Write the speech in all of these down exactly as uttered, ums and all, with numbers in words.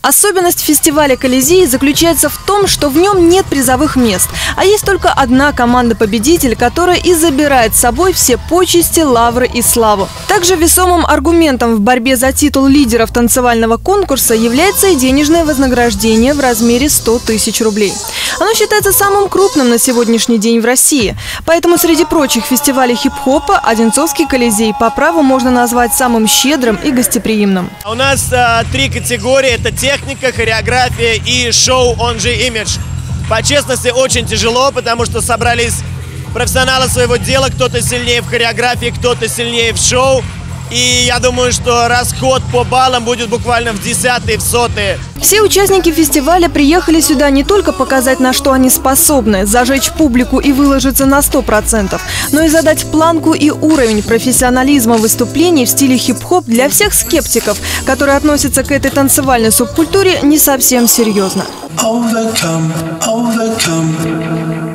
Особенность фестиваля «Колизей» заключается в том, что в нем нет призовых мест, а есть только одна команда-победитель, которая и забирает с собой все почести, лавры и славу. Также весомым аргументом в борьбе за титул лидеров танцевального конкурса является и денежное вознаграждение в размере сто тысяч рублей. Оно считается самым крупным на сегодняшний день в России. Поэтому среди прочих фестивалей хип-хопа Одинцовский «Колизей» по праву можно назвать самым щедрым и гостеприимным. У нас а, три категории. Это техника, хореография и шоу, он же имидж. По честности, очень тяжело, потому что собрались профессионалы своего дела. Кто-то сильнее в хореографии, кто-то сильнее в шоу. И я думаю, что расход по баллам будет буквально в десятые, в сотые. Все участники фестиваля приехали сюда не только показать, на что они способны, зажечь публику и выложиться на сто процентов, но и задать планку и уровень профессионализма выступлений в стиле хип-хоп для всех скептиков, которые относятся к этой танцевальной субкультуре не совсем серьезно. Overcome, overcome.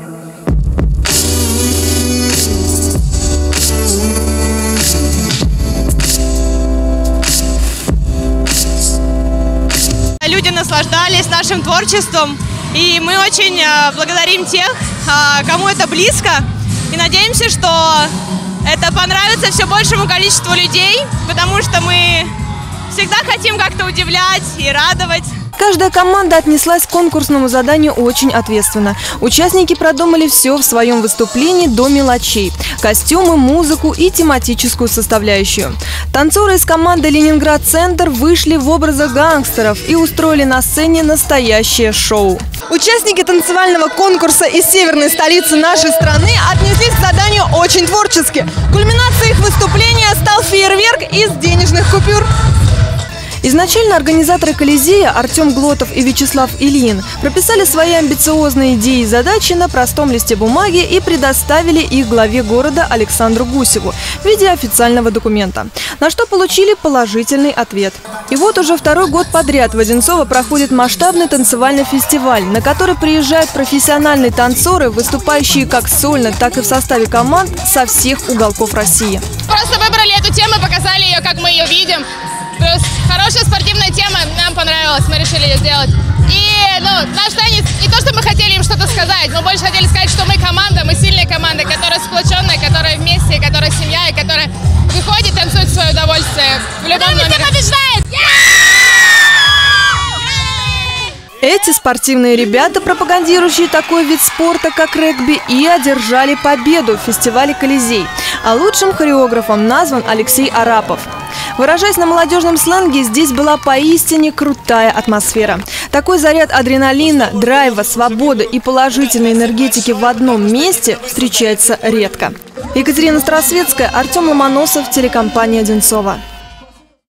Люди наслаждались нашим творчеством, и мы очень благодарим тех, кому это близко, и надеемся, что это понравится все большему количеству людей, потому что мы всегда хотим как-то удивлять и радовать. Каждая команда отнеслась к конкурсному заданию очень ответственно. Участники продумали все в своем выступлении до мелочей – костюмы, музыку и тематическую составляющую. Танцоры из команды «Ленинград-Центр» вышли в образах гангстеров и устроили на сцене настоящее шоу. Участники танцевального конкурса из северной столицы нашей страны отнеслись к заданию очень творчески. Кульминацией их выступления стал фейерверк из денежных купюр. Изначально организаторы «Колизея» Артем Глотов и Вячеслав Ильин прописали свои амбициозные идеи и задачи на простом листе бумаги и предоставили их главе города Александру Гусеву в виде официального документа, на что получили положительный ответ. И вот уже второй год подряд в Одинцово проходит масштабный танцевальный фестиваль, на который приезжают профессиональные танцоры, выступающие как сольно, так и в составе команд со всех уголков России. Просто выбрали эту тему, показали ее, как мы ее видим. Плюс хорошая спортивная тема, нам понравилась, мы решили ее сделать. И ну, наш танец, не то, что мы хотели им что-то сказать, мы больше хотели сказать, что мы команда, мы сильная команда, которая сплоченная, которая вместе, которая семья, и которая выходит, танцует в свое удовольствие. В любом номере. Побеждает! Эти спортивные ребята, пропагандирующие такой вид спорта, как регби, и одержали победу в фестивале «Колизей». А лучшим хореографом назван Алексей Арапов. Выражаясь на молодежном сленге, здесь была поистине крутая атмосфера. Такой заряд адреналина, драйва, свободы и положительной энергетики в одном месте встречается редко. Екатерина Старосветская, Артем Ломоносов, телекомпания «Одинцово».